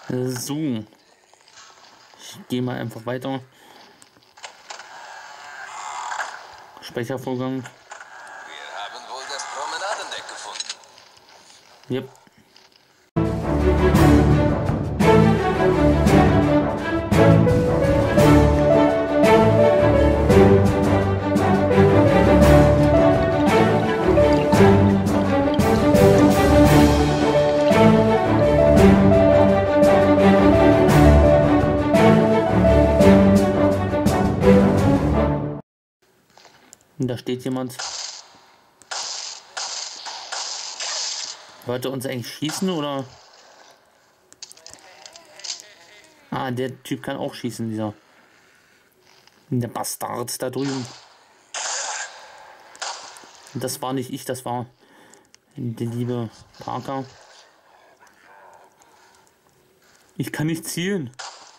So. Ich gehe mal einfach weiter. Speichervorgang. Wir haben wohl das Promenadendeck gefunden. Yep. Und da steht jemand. Wollte uns eigentlich schießen oder? Ah, der Typ kann auch schießen, dieser. Der Bastard da drüben. Und das war nicht ich, das war der liebe Parker. Ich kann nicht zielen.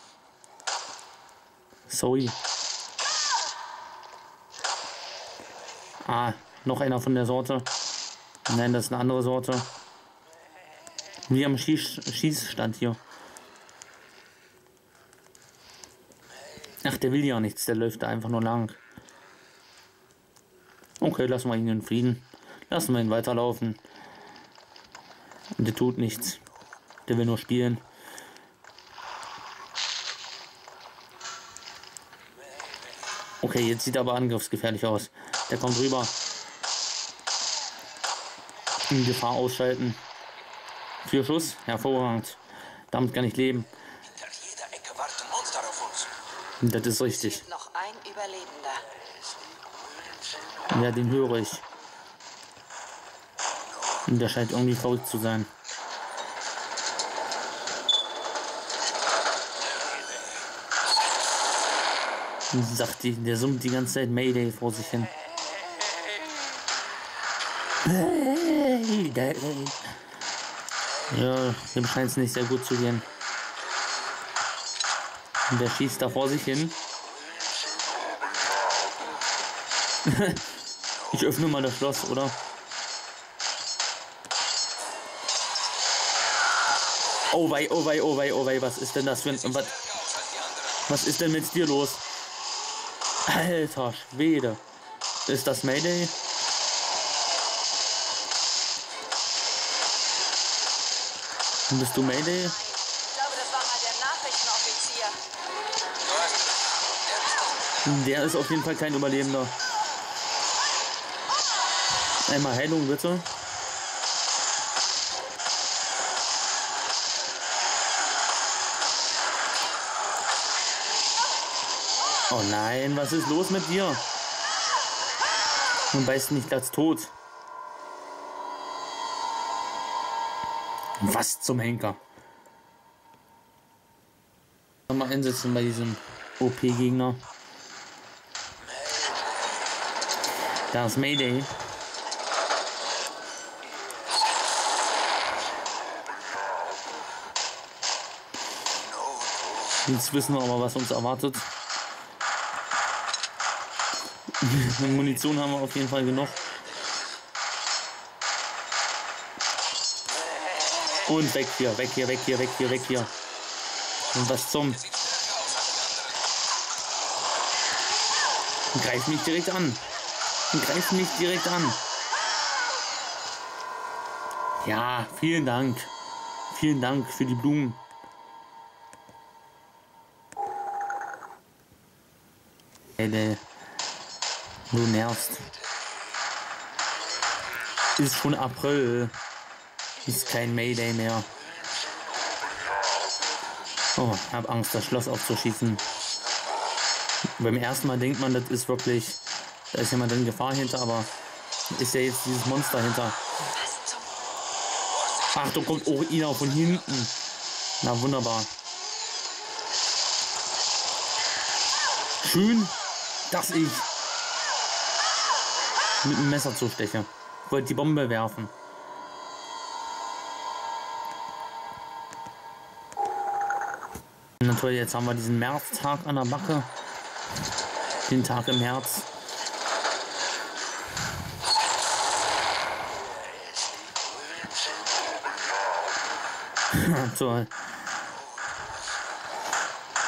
Sorry. Ah, noch einer von der Sorte. Nein, das ist eine andere Sorte. Wir am Schießstand hier. Ach, der will ja nichts, der läuft da einfach nur lang. Okay, lassen wir ihn in Frieden. Lassen wir ihn weiterlaufen. Und der tut nichts. Der will nur spielen. Okay, jetzt sieht er aber angriffsgefährlich aus. Der kommt rüber. In Gefahr ausschalten. 4 Schuss, hervorragend. Damit kann ich leben. Hinter jeder Ecke warten Monster auf uns. Das ist richtig. Noch ein Überlebender. Ja, den höre ich. Und der scheint irgendwie verrückt zu sein. Sagt die, der summt die ganze Zeit Mayday vor sich hin. Ja, dem scheint es nicht sehr gut zu gehen. Und der schießt da vor sich hin. Ich öffne mal das Schloss, oder? Oh wei, oh wei, oh wei, oh wei, was ist denn das für ein... Was ist denn mit dir los? Alter Schwede. Ist das Mayday? Bist du Mayday? Ich glaube, das war mal der Nachrichtenoffizier. Der ist auf jeden Fall kein Überlebender. Einmal Heilung bitte. Oh nein, was ist los mit dir? Du beißt nicht ganz tot. Was zum Henker? Mal einsetzen bei diesem OP-Gegner. Da ist Mayday. Jetzt wissen wir aber, was uns erwartet. Munition haben wir auf jeden Fall genug. Und weg hier, weg hier, weg hier, weg hier, weg hier. Und was zum? Greif mich direkt an. Greif mich direkt an. Ja, vielen Dank. Vielen Dank für die Blumen. Ey, du nervst. Ist schon April. Ist kein Mayday mehr. Oh, hab Angst, das Schloss aufzuschießen. Beim ersten Mal denkt man, das ist wirklich, da ist jemand in Gefahr hinter, aber ist ja jetzt dieses Monster hinter. Ach, da kommt auch Ina von hinten. Na wunderbar. Schön, dass ich mit dem Messer zusteche. Ich wollte die Bombe werfen. Na toll, jetzt haben wir diesen Märztag an der Backe. Den Tag im März. So.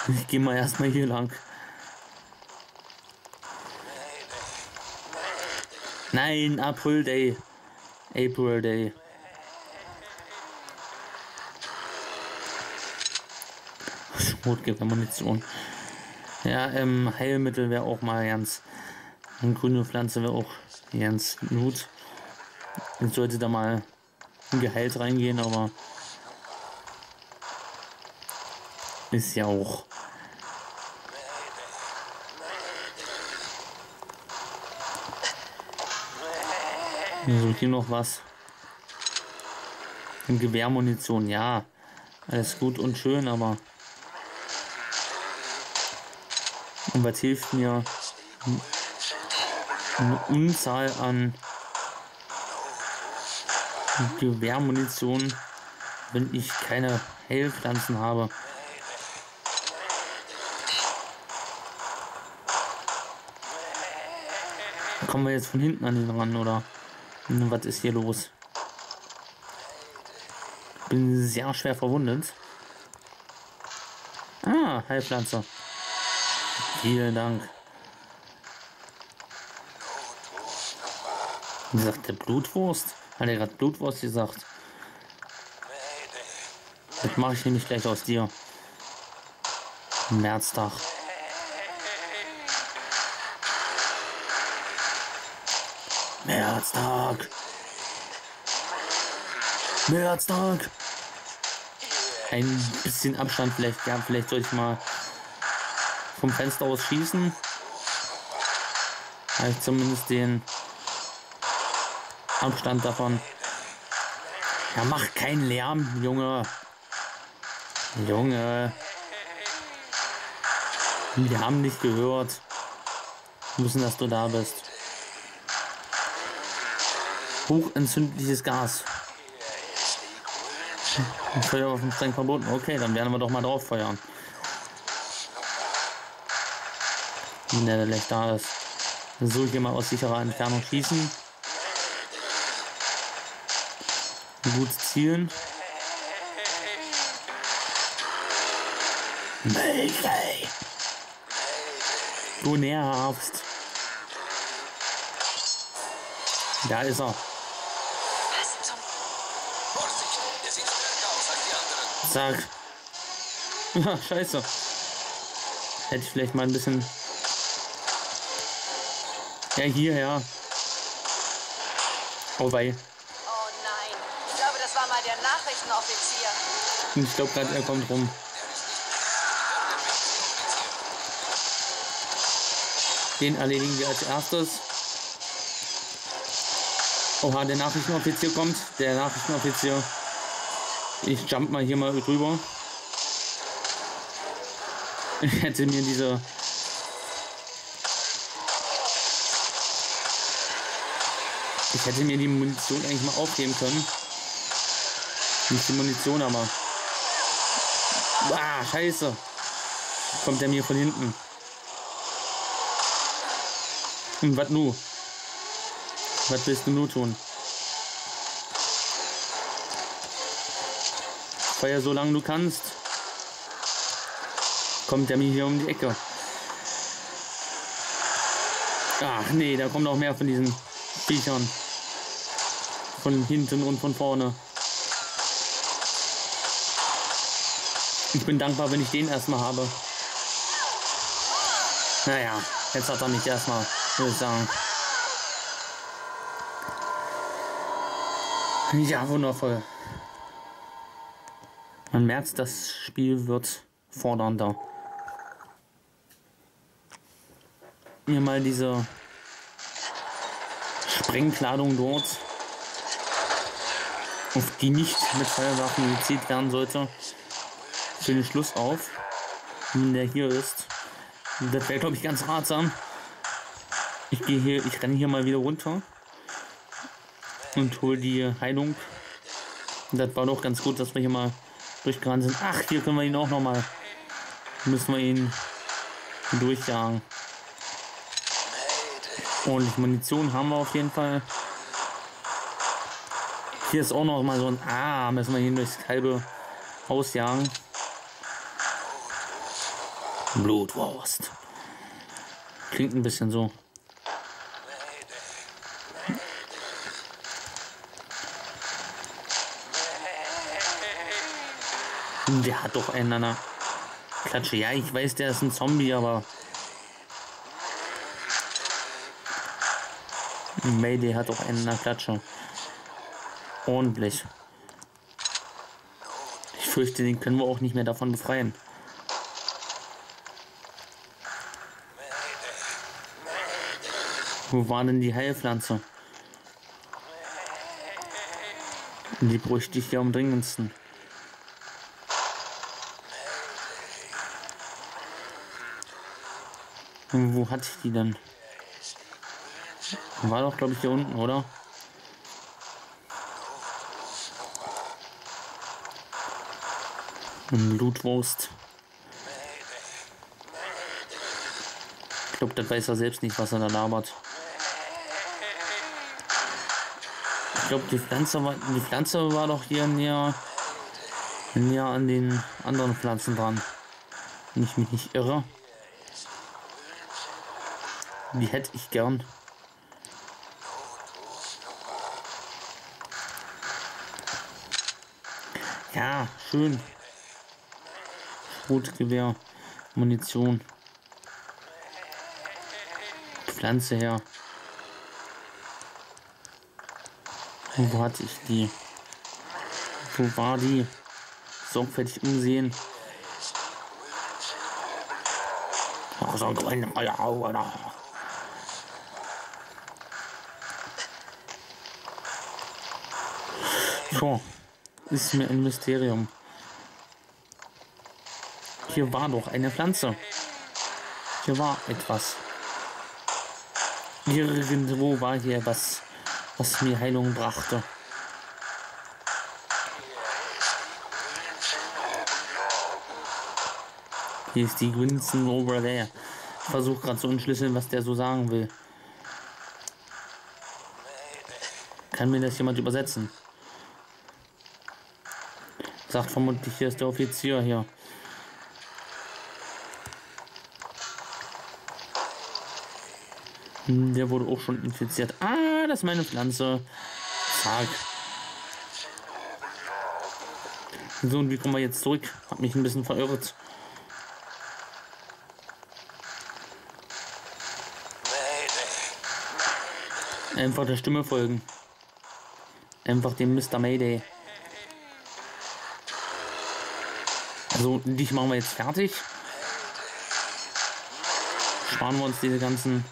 Ich gehe mal erstmal hier lang. Nein, April Day. April Day. Schrotgewehr-Munition. Ja, Heilmittel wäre auch mal ganz. Eine grüne Pflanze wäre auch ganz gut. Ich sollte da mal ein Gehalt reingehen, aber ist ja auch. So, hier noch was. Gewehrmunition, ja. Alles gut und schön, aber und was hilft mir eine Unzahl an Gewehrmunition, wenn ich keine Heilpflanzen habe? Kommen wir jetzt von hinten an ihn ran, oder was ist hier los? Bin sehr schwer verwundet. Ah, Heilpflanze. Vielen Dank. Wie sagt der Blutwurst? Hat er gerade Blutwurst gesagt? Das mache ich nämlich gleich aus dir. Märztag. Märztag. Märztag. Ein bisschen Abstand vielleicht. Ja, vielleicht soll ich mal vom Fenster aus schießen. Habe ich zumindest den Abstand davon. Ja, mach keinen Lärm, Junge. Junge. Wir haben nicht gehört. Wir müssen, dass du da bist. Hochentzündliches Gas. Feuerwaffen streng verboten. Okay, dann werden wir doch mal drauf feuern. Wenn der gleich da ist. So, hier mal aus sicherer Entfernung schießen. Gut zielen. Mayday! Du nervst. Da ist er. Was zum... Vorsicht, der sieht stärker aus als die anderen. Sag. Ja, scheiße. Hätte ich vielleicht mal ein bisschen... Ja, hierher. Oh wei. Oh nein. Ich glaube, das war mal der Nachrichtenoffizier. Ich glaube gerade, er kommt rum. Den erledigen wir als erstes. Oha, der Nachrichtenoffizier kommt. Der Nachrichtenoffizier. Ich jump mal hier mal drüber. Ich hätte mir diese... Ich hätte mir die Munition eigentlich mal aufheben können. Nicht die Munition, aber... Ah, scheiße. Kommt der mir von hinten. Und was nu? Was willst du nur tun? Feuer so lange du kannst. Kommt der mir hier um die Ecke. Ach nee, da kommt noch mehr von diesen Viechern. Von hinten und von vorne. Ich bin dankbar, wenn ich den erstmal habe. Naja, jetzt hat er mich erstmal, würde ich sagen. Ja, wundervoll. Man merkt, das Spiel wird fordernder. Hier mal diese Sprengkladung dort, auf die nicht mit Feuerwaffen gezielt werden sollte, für den Schluss auf, wenn der hier ist. Das wäre, glaube ich, ganz ratsam. Ich renne hier mal wieder runter und hole die Heilung. Das war doch ganz gut, dass wir hier mal durchgerannt sind. Ach, hier können wir ihn auch noch mal. Müssen wir ihn durchjagen. Ordentlich Munition haben wir auf jeden Fall. Hier ist auch noch mal so ein... Ah, müssen wir ihn durchs halbe Haus jagen. Blutwurst. Klingt ein bisschen so. Der hat doch einen an der Klatsche. Ja, ich weiß, der ist ein Zombie, aber Mayday hat doch einen an der Klatsche. Ordentlich. Ich fürchte, den können wir auch nicht mehr davon befreien. Wo war denn die Heilpflanze? Die bräuchte ich ja am dringendsten. Und wo hatte ich die denn? War doch, glaube ich, hier unten, oder? Blutwurst. Ich glaube, das weiß er selbst nicht, was er da labert. Ich glaube, die Pflanze war doch hier näher an den anderen Pflanzen dran. Wenn ich mich nicht irre. Die hätte ich gern. Ja, schön. Schrotgewehr, Munition. Pflanze her. Wo hatte ich die? Wo war die? Sorgfältig umsehen. So, ist mir ein Mysterium. Hier war doch eine Pflanze. Hier war etwas. Irgendwo war hier was mir Heilung brachte. Hier ist die Winston over there. Ich versuche gerade zu entschlüsseln, was der so sagen will. Kann mir das jemand übersetzen? Sagt vermutlich, hier ist der Offizier hier. Der wurde auch schon infiziert. Ah, das ist meine Pflanze. Zack. So, und wie kommen wir jetzt zurück? Hat mich ein bisschen verirrt. Einfach der Stimme folgen. Einfach dem Mr. Mayday. Also, dich machen wir jetzt fertig. Sparen wir uns diese ganzen...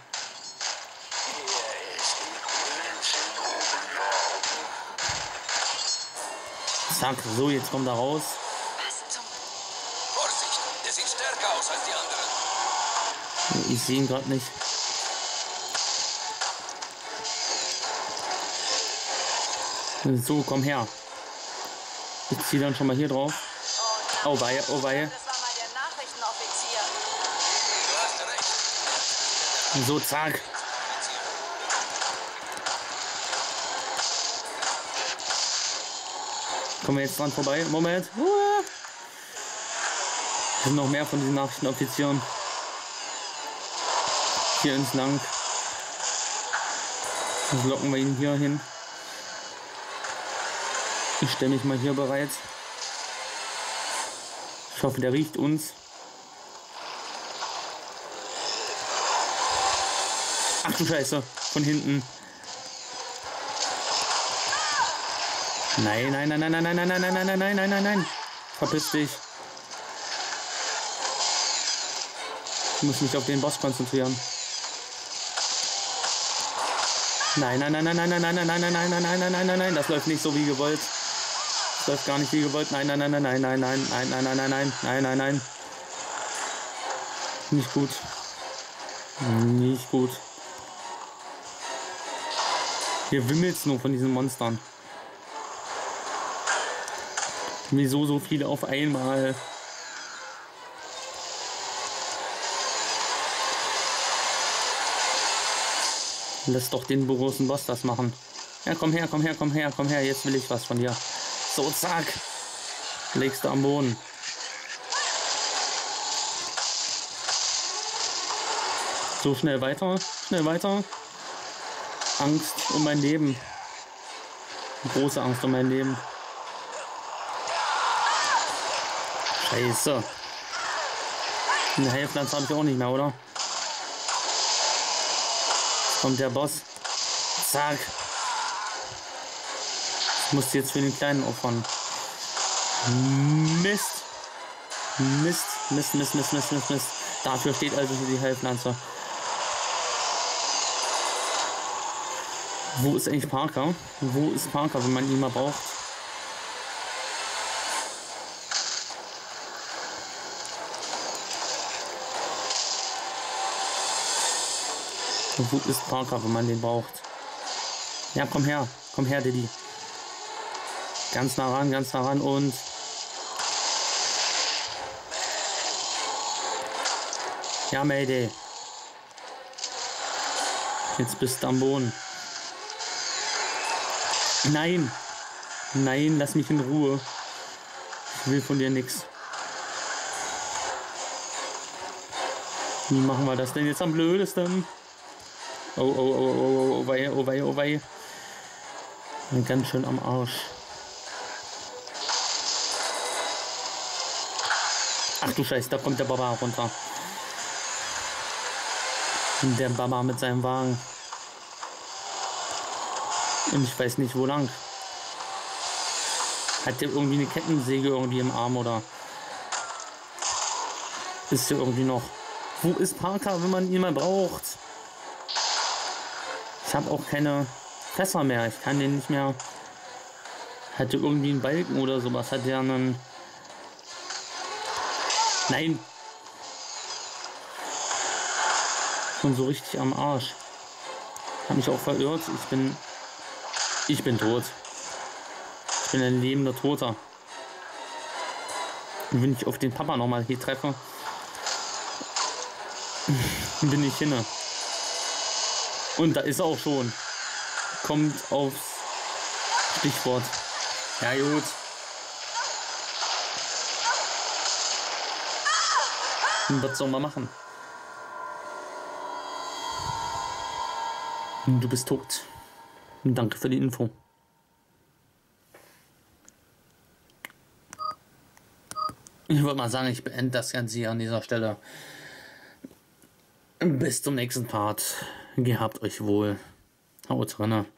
Zack, so, jetzt kommt er raus. Vorsicht, der sieht stärker aus als die anderen. Ich sehe ihn gerade nicht. So, komm her. Ich ziehe dann schon mal hier drauf. Oh weia, oh weia. Das war mal der Nachrichtenoffizier. Du hast recht. So, zack. Kommen wir jetzt dran vorbei? Moment. Es sind noch mehr von diesen Nachrichtenoffizieren. Hier ins Lang. Jetzt locken wir ihn hier hin. Ich stelle mich mal hier bereit. Ich hoffe, der riecht uns. Ach du Scheiße, von hinten. Nein, nein, nein, nein, nein, nein, nein, nein, nein, nein, nein, nein, nein, nein. Verpiss dich. Ich muss mich auf den Boss konzentrieren. Nein, nein, nein, nein, nein, nein, nein, nein, nein, nein, nein, nein, nein, nein, nein, nein, das läuft nicht so wie gewollt. Das läuft gar nicht wie gewollt. Nein, nein, nein, nein, nein, nein, nein, nein, nein, nein, nein, nein, nein, nein, nein. Nicht gut. Nicht gut. Hier wimmelt's nur von diesen Monstern. Wieso so viele auf einmal? Lass doch den großen Boss das machen. Ja, komm her, komm her, komm her, komm her. Jetzt will ich was von dir. So, zack. Legst du am Boden. So, schnell weiter. Schnell weiter. Angst um mein Leben. Große Angst um mein Leben. Scheiße. Eine Heilpflanze habe ich auch nicht mehr, oder? Jetzt kommt der Boss. Zack. Ich muss jetzt für den Kleinen opfern. Mist. Mist, Mist, Mist, Mist, Mist, Mist, Mist. Dafür steht also für die Heilpflanze. Wo ist eigentlich Parker? Wo ist Parker, wenn man ihn mal braucht? Wo ist Parker, wenn man den braucht? Ja, komm her, Diddy. Ganz nah ran und... Ja, Mayday. Jetzt bist du am Boden. Nein. Nein, lass mich in Ruhe. Ich will von dir nichts. Wie machen wir das denn jetzt am blödesten? Oh, wei. Ganz schön am Arsch. Ach du Scheiße, da kommt der Baba runter. Der Baba mit seinem Wagen. Und ich weiß nicht wo lang. Hat der irgendwie eine Kettensäge irgendwie im Arm oder ist der irgendwie noch? Wo ist Parker, wenn man ihn mal braucht? Ich habe auch keine Fässer mehr. Ich kann den nicht mehr. Hat der irgendwie einen Balken oder sowas? Hat der einen... Nein! Schon so richtig am Arsch. Habe mich auch verirrt. Ich bin tot. Ich bin ein lebender Toter. Und wenn ich auf den Papa nochmal hier treffe, bin ich hinne. Und da ist auch schon. Kommt aufs Stichwort. Ja gut. Was soll man machen? Du bist tot. Danke für die Info. Ich würde mal sagen, ich beende das Ganze hier an dieser Stelle. Bis zum nächsten Part. Gehabt euch wohl. Haut rein.